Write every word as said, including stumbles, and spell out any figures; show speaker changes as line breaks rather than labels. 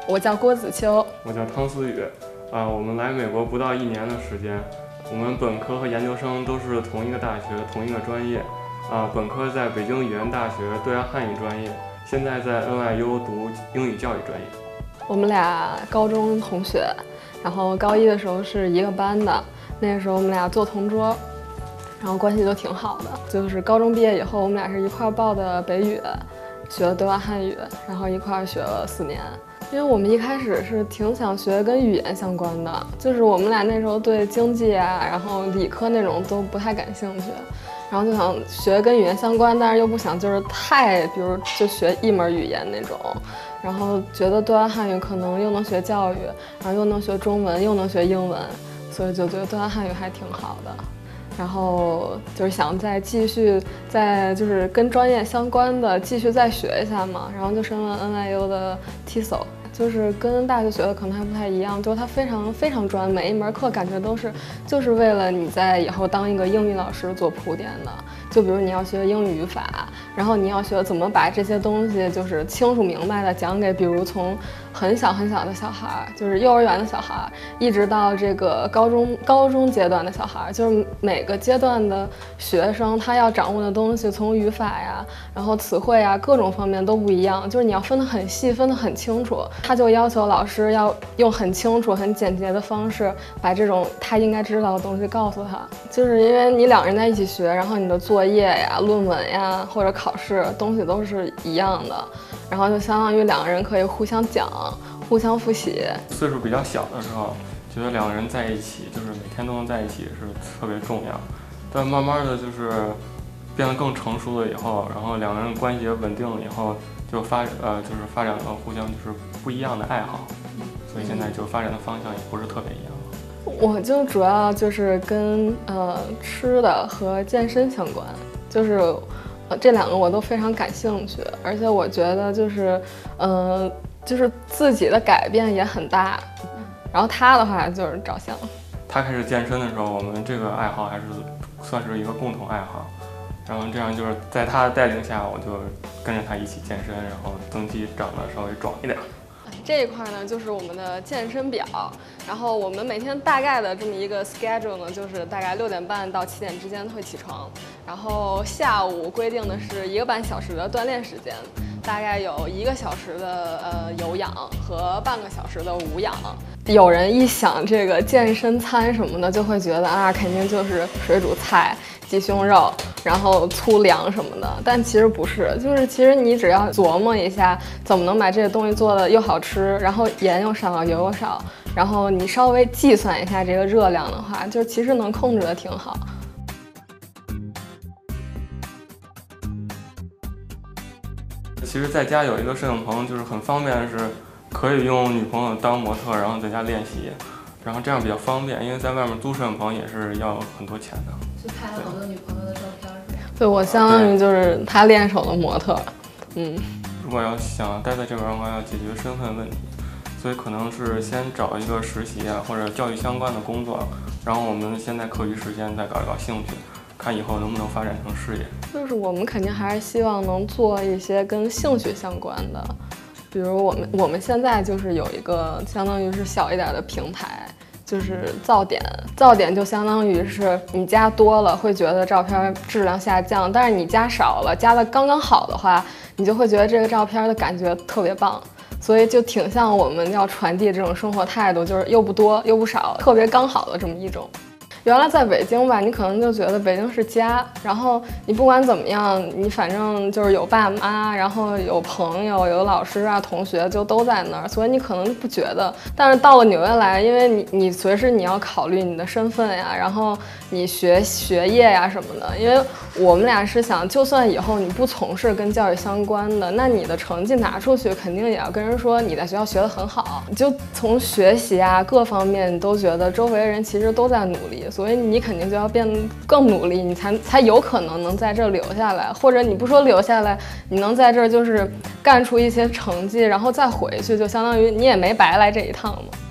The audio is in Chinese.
我叫郭子秋，
我叫汤思雨。啊，我们来美国不到一年的时间，我们本科和研究生都是同一个大学，同一个专业。啊，本科在北京语言大学对外汉语专业，现在在 N I U 读英语教育专业。
我们俩高中同学，然后高一的时候是一个班的，那个时候我们俩做同桌，然后关系就挺好的。就是高中毕业以后，我们俩是一块报的北语，学了对外汉语，然后一块学了四年。因为我们一开始是挺想学跟语言相关的，就是我们俩那时候对经济啊，然后理科那种都不太感兴趣，然后就想学跟语言相关，但是又不想就是太，比如就学一门语言那种，然后觉得对外汉语可能又能学教育，然后又能学中文，又能学英文，所以就觉得对外汉语还挺好的。然后就是想再继续再就是跟专业相关的继续再学一下嘛，然后就申了 N I U 的 T S O。就是跟大学学的可能还不太一样，就是它非常非常专，每一门课感觉都是就是为了你在以后当一个英语老师做铺垫的。就比如你要学英语语法，然后你要学怎么把这些东西就是清楚明白的讲给，比如从很小很小的小孩，就是幼儿园的小孩，一直到这个高中高中阶段的小孩，就是每个阶段的学生他要掌握的东西，从语法呀，然后词汇啊，各种方面都不一样，就是你要分得很细，分得很清楚。他就要求老师要用很清楚、很简洁的方式，把这种他应该知道的东西告诉他。就是因为你两人在一起学，然后你的作业呀、论文呀或者考试东西都是一样的，然后就相当于两个人可以互相讲、互相复习。
岁数比较小的时候，觉得两个人在一起，就是每天都能在一起是特别重要。但慢慢的就是变得更成熟了以后，然后两个人关系也稳定了以后，就发呃就是发展了互相就是不一样的爱好，所以现在就发展的方向也不是特别一样。
我就主要就是跟呃吃的和健身相关，就是呃这两个我都非常感兴趣，而且我觉得就是呃就是自己的改变也很大。然后他的话就是照相。
他开始健身的时候，我们这个爱好还是算是一个共同爱好。然后这样就是在他的带领下，我就跟着他一起健身，然后增肌长得稍微壮一点。
这一块呢，就是我们的健身表。然后我们每天大概的这么一个 schedule 呢，就是大概六点半到七点之间会起床，然后下午规定的是一个半小时的锻炼时间，大概有一个小时的呃有氧和半个小时的无氧。有人一想这个健身餐什么的，就会觉得啊，肯定就是水煮菜、鸡胸肉，然后粗粮什么的。但其实不是，就是其实你只要琢磨一下，怎么能把这个东西做的又好吃，然后盐又少，油又少，然后你稍微计算一下这个热量的话，就其实能控制的挺好。
其实在家有一个摄影棚，就是很方便的是，可以用女朋友当模特，然后在家练习，然后这样比较方便，因为在外面租摄影棚也是要很多钱的。
就拍了好多女朋友的照片是吧？
对，我相当于就是他练手的模特。嗯，
如果要想待在这边的话，要解决身份问题，所以可能是先找一个实习啊，或者教育相关的工作，然后我们现在课余时间再搞一搞兴趣，看以后能不能发展成事业。就是
我们肯定还是希望能做一些跟兴趣相关的，比如我们我们现在就是有一个相当于是小一点的平台，就是噪点。噪点就相当于是你加多了会觉得照片质量下降，但是你加少了，加的刚刚好的话，你就会觉得这个照片的感觉特别棒。所以就挺像我们要传递这种生活态度，就是又不多又不少，特别刚好的这么一种。原来在北京吧，你可能就觉得北京是家，然后你不管怎么样，你反正就是有爸妈，然后有朋友、有老师啊、同学就都在那儿，所以你可能不觉得。但是到了纽约来，因为你你随时你要考虑你的身份呀，然后你学学业呀什么的。因为我们俩是想，就算以后你不从事跟教育相关的，那你的成绩拿出去，肯定也要跟人说你在学校学得很好。就从学习啊各方面，你都觉得周围人其实都在努力。所以你肯定就要变得更努力，你才才有可能能在这儿留下来，或者你不说留下来，你能在这儿就是干出一些成绩，然后再回去，就相当于你也没白来这一趟嘛。